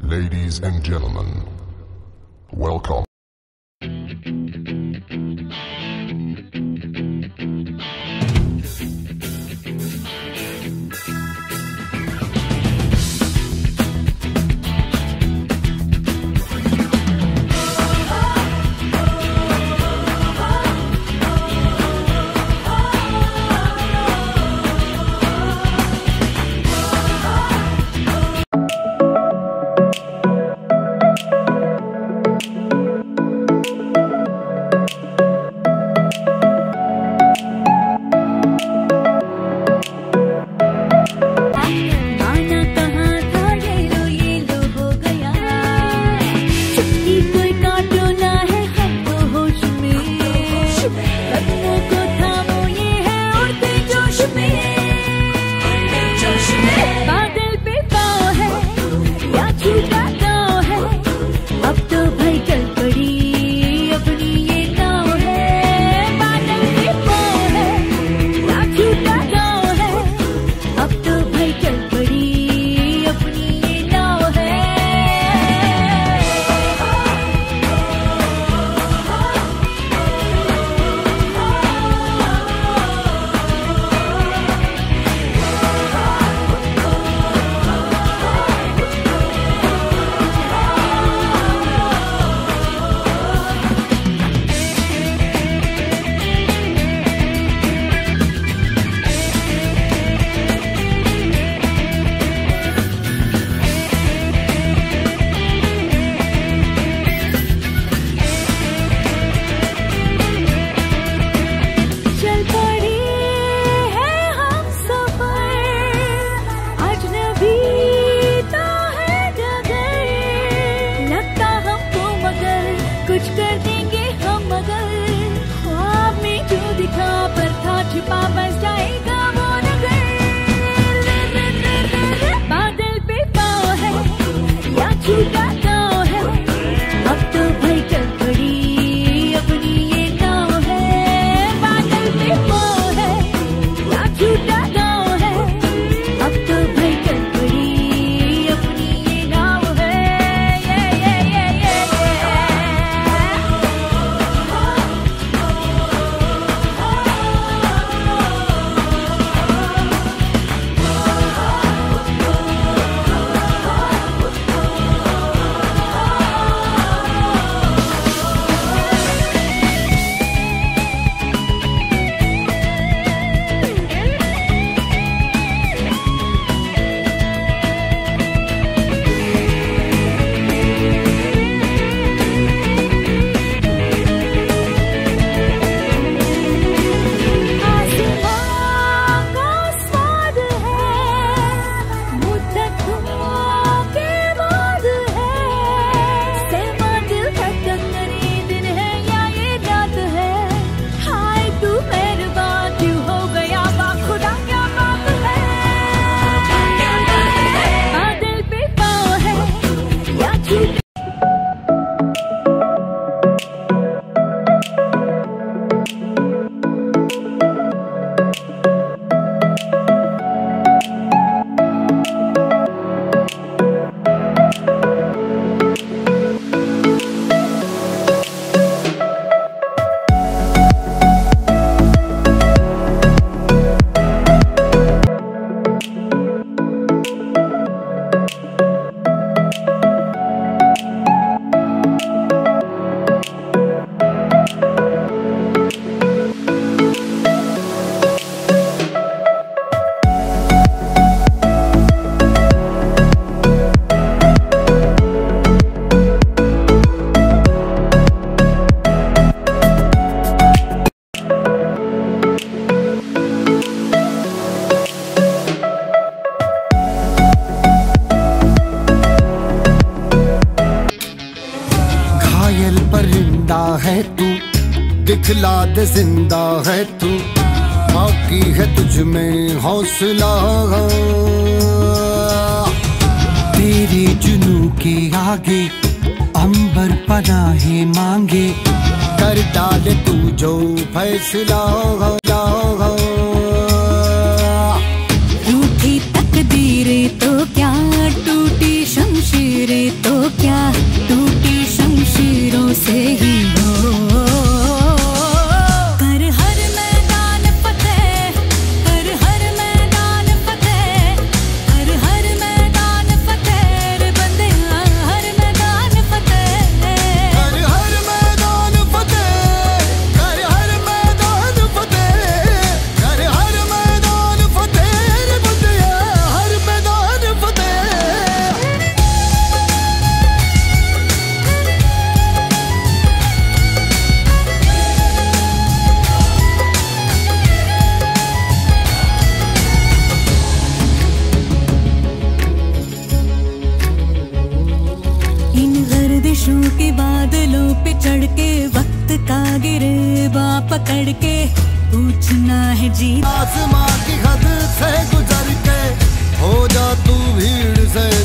Ladies and gentlemen, welcome. है तू, दिखला दे जिंदा है तू, बाकी है तुझ में हौसला। तेरे जुनू के आगे अंबर पनाहे मांगे, कर डाले तू जो फैसला। रूठी तकदीरें तो क्या, टूटी शमशीरें तो तेरी हो। कर हर मैदान फतेह, कर हर मैदान फतेह, कर हर मैदान फतेह रे बंदिया, हर मैदान फतेह। कर हर मैदान फतेह, कर हर मैदान फतेह, कर हर मैदान फतेह रे बंदिया, हर मैदान फतेह। इन गर्दिशों के बादलों पे चढ़ के वक्त का गिरेबा पकड़ के पूछना है जी। आसमां की हद से गुजर के हो जा तू भीड़ से